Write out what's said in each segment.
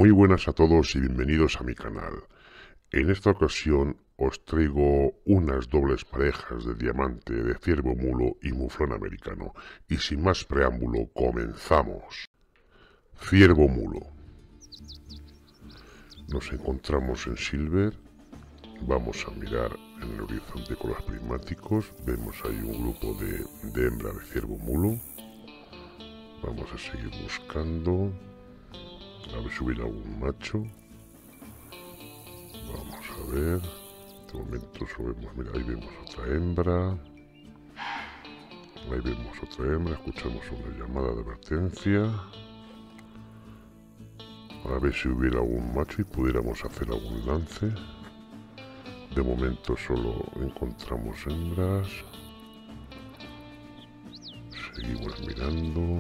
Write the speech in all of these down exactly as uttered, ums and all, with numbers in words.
Muy buenas a todos y bienvenidos a mi canal. En esta ocasión os traigo unas dobles parejas de diamante de ciervo mulo y muflón americano. Y sin más preámbulo, comenzamos. Ciervo mulo. Nos encontramos en Silver. Vamos a mirar en el horizonte con los prismáticos. Vemos ahí un grupo de, de hembra de ciervo mulo. Vamos a seguir buscando. A ver si hubiera algún macho. Vamos a ver. De momento solo vemos, mira, ahí vemos otra hembra. Ahí vemos otra hembra. Escuchamos una llamada de advertencia. A ver si hubiera algún macho y pudiéramos hacer algún lance. De momento solo encontramos hembras. Seguimos mirando.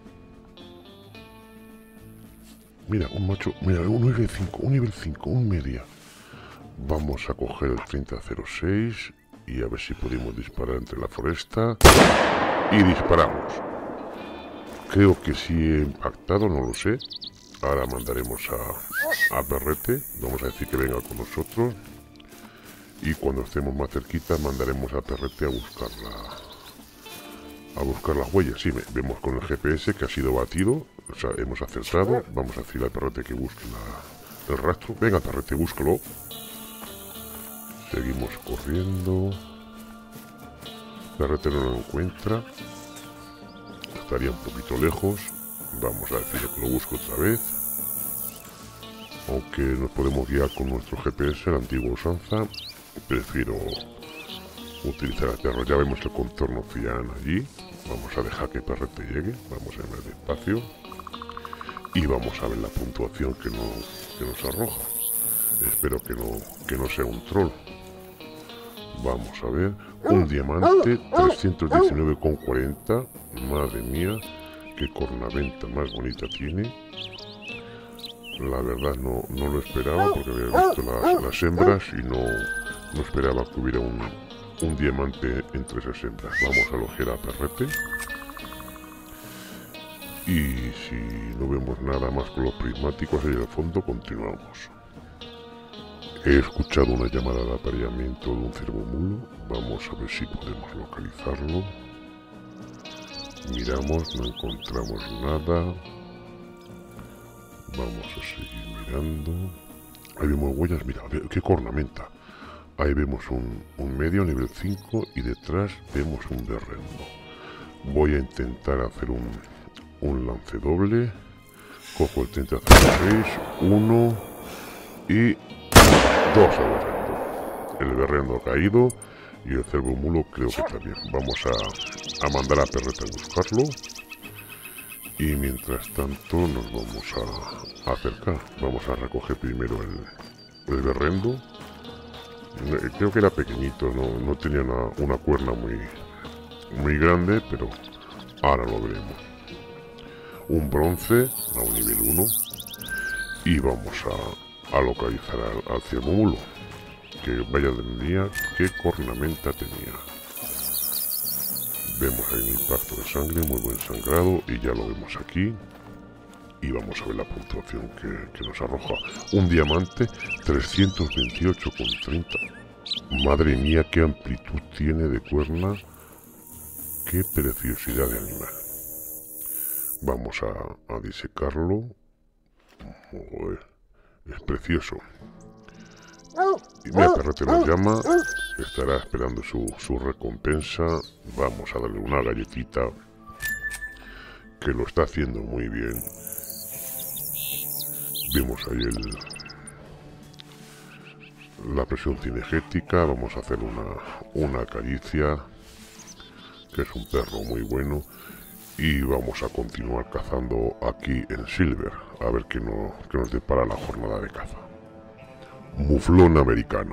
Mira, un macho, mira, un nivel cinco, un nivel cinco, un media. Vamos a coger el treinta cero seis y a ver si podemos disparar entre la foresta. Y disparamos. Creo que sí he impactado, no lo sé. Ahora mandaremos a, a Perrete. Vamos a decir que venga con nosotros. Y cuando estemos más cerquita mandaremos a Perrete a buscarla. A buscar las huellas. Sí, vemos con el G P S que ha sido batido. O sea, hemos acertado. Vamos a decirle al Perrete que busque la, el rastro. Venga, Perrete, búscalo. Seguimos corriendo. Perrete no lo encuentra. Estaría un poquito lejos. Vamos a decirle que lo busque otra vez. Aunque nos podemos guiar con nuestro G P S, la antigua usanza, prefiero utilizar el perro. Ya vemos el contorno cian allí. Vamos a dejar que Perrete llegue. Vamos a ver despacio. Y vamos a ver la puntuación que nos, que nos arroja. Espero que no, que no sea un troll. Vamos a ver. Un diamante, trescientos diecinueve con cuarenta. Madre mía, qué cornaventa más bonita tiene. La verdad no, no lo esperaba porque había visto la, las hembras y no, no esperaba que hubiera un, un diamante entre esas hembras. Vamos a elogiar a Perrete. Y si no vemos nada más con los prismáticos ahí al fondo, continuamos. He escuchado una llamada de apareamiento de un ciervo mulo. Vamos a ver si podemos localizarlo. Miramos, no encontramos nada. Vamos a seguir mirando. Ahí vemos huellas, mira, qué cornamenta. Ahí vemos un, un medio nivel cinco y detrás vemos un berrendo. Voy a intentar hacer un, un lance doble. Cojo el treinta cero seis, uno y dos al berrendo. El berrendo ha caído y el ciervo mulo creo que también. Vamos a, a mandar a Perrete a buscarlo. Y mientras tanto nos vamos a, a acercar. Vamos a recoger primero el, el berrendo. Creo que era pequeñito, no, no tenía una, una cuerna muy, muy grande, pero ahora lo veremos. Un bronce a un nivel uno. Y vamos a, a localizar al, al ciervo mulo. Que vaya del día, qué cornamenta tenía. Vemos ahí un impacto de sangre, muy buen sangrado, y ya lo vemos aquí. Y vamos a ver la puntuación que, que nos arroja. Un diamante, trescientos veintiocho con treinta. Madre mía, qué amplitud tiene de cuerna. Qué preciosidad de animal. Vamos a, a disecarlo. Joder, es precioso. Y mira, Perrete nos llama. Estará esperando su, su recompensa. Vamos a darle una galletita, que lo está haciendo muy bien. Vemos ahí el, la presión cinegética. Vamos a hacer una, una caricia, que es un perro muy bueno. Y vamos a continuar cazando aquí en Silver. A ver qué, no, qué nos depara la jornada de caza. Muflón americano.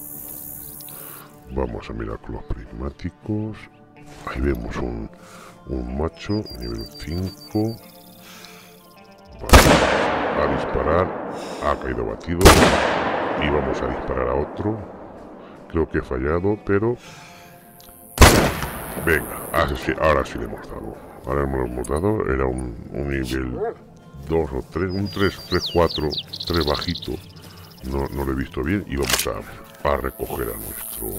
Vamos a mirar con los prismáticos. Ahí vemos un, un macho, nivel cinco. Vamos a disparar. Ha caído batido. Y vamos a disparar a otro. Creo que he fallado, pero... Venga, ahora sí, ahora sí le hemos dado. Ahora hemos dado. Era un, un nivel dos o tres, un tres, tres, cuatro, tres bajito. No, no lo he visto bien y vamos a, a recoger a nuestro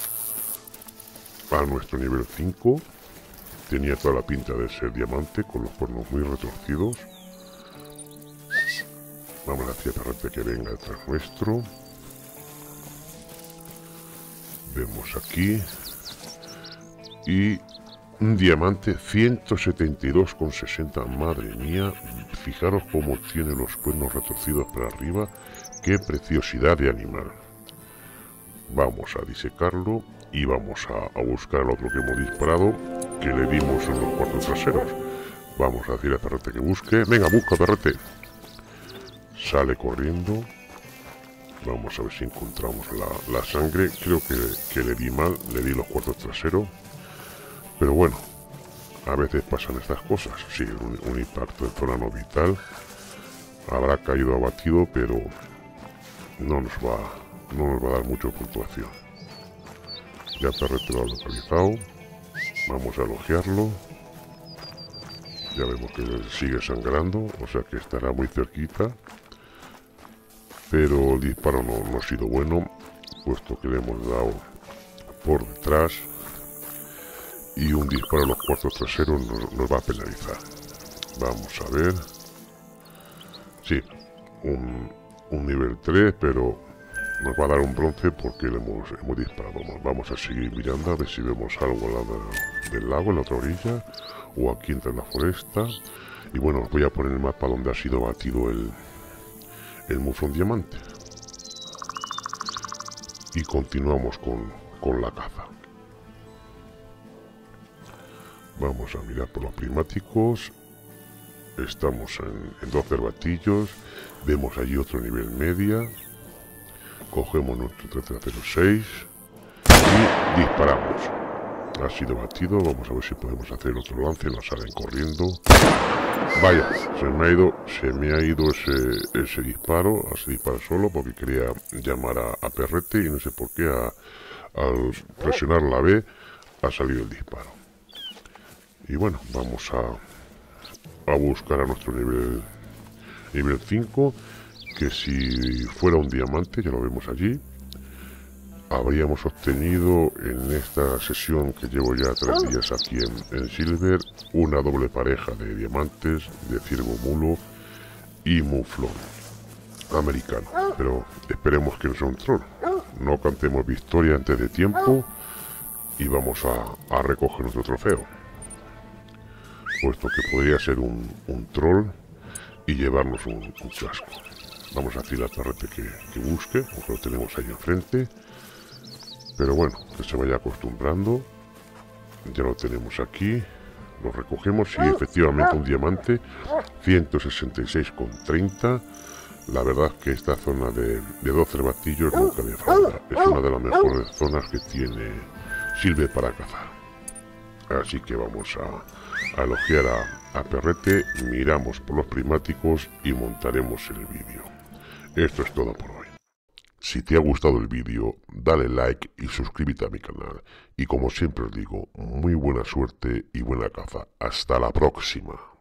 a nuestro nivel cinco. Tenía toda la pinta de ser diamante con los cuernos muy retorcidos. Vamos a decir a Perrete que venga detrás nuestro. Vemos aquí. Y un diamante ciento setenta y dos con sesenta. Madre mía. Fijaros cómo tiene los cuernos retorcidos para arriba. Qué preciosidad de animal. Vamos a disecarlo. Y vamos a, a buscar al otro que hemos disparado. Que le dimos en los cuartos traseros. Vamos a decir a Perrete que busque. Venga, busca, Perrete. Sale corriendo. Vamos a ver si encontramos la, la sangre. Creo que, que le di mal. Le di los cuartos traseros. Pero bueno. A veces pasan estas cosas. Sí, un, un impacto de zona no vital. Habrá caído abatido, pero no nos va, no nos va a dar mucha puntuación. Ya Perrete lo ha localizado. Vamos a elogiarlo. Ya vemos que sigue sangrando, o sea que estará muy cerquita. Pero el disparo no, no ha sido bueno, puesto que le hemos dado por detrás. Y un disparo a los cuartos traseros nos, nos va a penalizar. Vamos a ver. Sí, un, un nivel tres, pero nos va a dar un bronce porque le hemos, hemos disparado. Vamos a seguir mirando a ver si vemos algo al lado del lago, en la otra orilla, o aquí entre la foresta. Y bueno, os voy a poner el mapa donde ha sido batido el, el muflón diamante. Y continuamos con, con la caza. Vamos a mirar por los prismáticos. Estamos en, en dos cervatillos. Vemos allí otro nivel media. Cogemos nuestro trece cero seis y disparamos. Ha sido batido. Vamos a ver si podemos hacer otro lance. La salen corriendo. Vaya, se me ha ido, se me ha ido ese, ese disparo. Se dispara solo porque quería llamar a, a Perrete y no sé por qué a, al presionar la B ha salido el disparo. Y bueno, vamos a, a buscar a nuestro nivel nivel cinco, que si fuera un diamante, ya lo vemos allí, habríamos obtenido en esta sesión que llevo ya tres días aquí en, en Silver, una doble pareja de diamantes, de ciervo mulo y muflón americano. Pero esperemos que no sea un troll. No cantemos victoria antes de tiempo y vamos a, a recoger nuestro trofeo, puesto que podría ser un, un troll y llevarnos un, un chasco. Vamos a decirle a Perrete que, que busque, porque lo tenemos ahí enfrente. Pero bueno, que se vaya acostumbrando. Ya lo tenemos aquí. Lo recogemos y efectivamente un diamante. ciento sesenta y seis con treinta. La verdad es que esta zona de, de dos cervatillos nunca me falta. Es una de las mejores zonas que tiene Silver para cazar. Así que vamos a, a elogiar a, a Perrete. Miramos por los prismáticos y montaremos el vídeo. Esto es todo por hoy. Si te ha gustado el vídeo, dale like y suscríbete a mi canal. Y como siempre os digo, muy buena suerte y buena caza. Hasta la próxima.